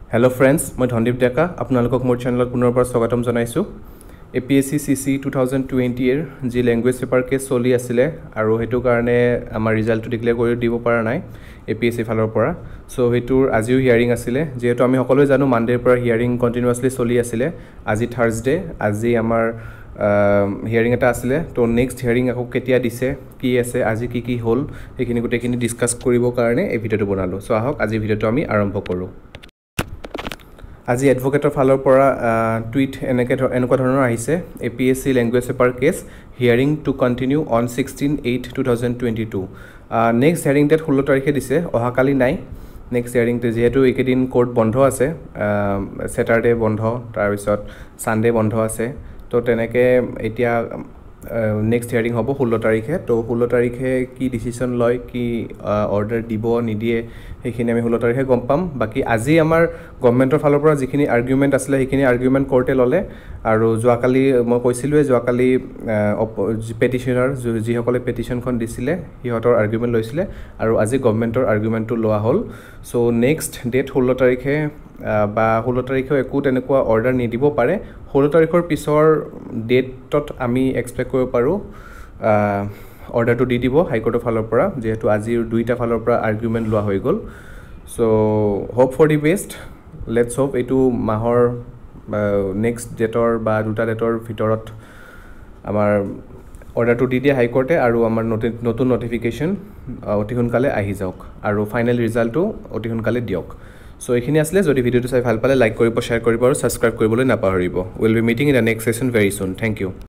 Hello friends, মই ধনদীপ ডেকা আপোনালোকক মোৰ চেনেলত পুনৰবাৰ স্বাগতম জনাইছো। APSC CCE 2020 এৰ যি ল্যাঙ্গুৱেজ পেপাৰ কেছ চলি আছিল আৰু হেতু কাৰণে আমাৰ ৰিজাল্টটো ডিক্লেয়াৰ কৰি দিব পৰা নাই APSC ফালৰ পৰা। সো হেতুৰ আজিও হিয়াৰিং আছিল, যেহেতু আমি সকলোৱে জানো মানডেৰ পৰা হিয়াৰিং কন্টিনিউয়াছলি চলি আছিল। আজি থাৰ্সডে, আজি আমাৰ হিয়াৰিং এটা আছিল। তো নেক্সট হিয়াৰিং আকৌ কেতিয়া দিছে, কি আছে, আজি কি হল, এইখিনি গোটেইখিনি ডিসকাস কৰিবৰ কাৰণে এই ভিডিওটো বনালো। সো আহক আজি ভিডিওটো আমি আৰম্ভ কৰো। আজি এডভোকেটৰ ফালৰ পৰা টুইট এনেকুৱা ধৰণৰ আহিছে, APSC language paper case hearing to continue on 16/8/2022। Next hearing date 16 তাৰিখে দিছে, অহাকালি নাই। নেক্সট হিয়াৰিং যেহেতু এইকেইদিন কোৰ্ট বন্ধ আছে, স্যাটাৰডে বন্ধ, তাৰ পিছত সানডে বন্ধ আছে, তো তেনেকে এতিয়া নেক্সট হিয়াৰিং হ'ব 16 তাৰিখে। তো 16 তাৰিখে কি ডিসিশন লয়, কি অৰ্ডাৰ দিব নিদিয়ে, সেইখিনি আমি 16 তাৰিখে গম পাম। বাকি আজি আমাৰ গভৰ্নমেন্টৰ ফালৰ পৰা যিখিনি আৰ্গুমেন্ট আছিল সেইখিনি আৰ্গুমেন্ট কোৰ্টে ললে, আৰু যোৱাকালি মই কৈছিলোৱে যোৱাকালি পেটিশনাৰ যিসকলে পেটিশনখন দিছিলে সিহঁতৰ আৰ্গুমেন্ট লৈছিলে, আৰু আজি গভৰ্নমেন্টৰ আৰ্গুমেন্টটো লোৱা হ'ল। সো নেক্সট ডেট 16 তাৰিখে বা 16 তাৰিখে একো তেনেকুৱা অৰ্ডাৰ নিদিব পাৰে। 16 তাৰিখৰ পিছৰ ডেটত আমি এক্সপেক্ট কৰিব পাৰো অৰ্ডাৰটো দি দিব হাইকোৰ্টৰ ফালৰ পৰা, যেহেতু আজিৰ দুইটা ফালৰ পৰা আৰ্গুমেন্ট লোৱা হৈ গ'ল। So hope for the best, let's hope এইটো মাহৰ নেক্সট ডেটৰ বা দুটা ডেটৰ ভিতৰত আমাৰ অৰ্ডাৰটো দি দিয়ে হাইকোৰ্টে, আৰু আমাৰ নতুন নটিফিকেশন অতি সোনকালে আহি যাওক, আৰু ফাইনেল ৰিজাল্টটো অতি সোনকালে দিয়ক। সো এইখিনি আসলে, যদি ভিডিওটো চাই ভাল পালে লাইক কৰিব, শ্বেয়াৰ কৰিব আৰু সাবস্ক্ৰাইব কৰিবলৈ নাপাহৰিব। Will be meeting in the next session very soon. Thank U.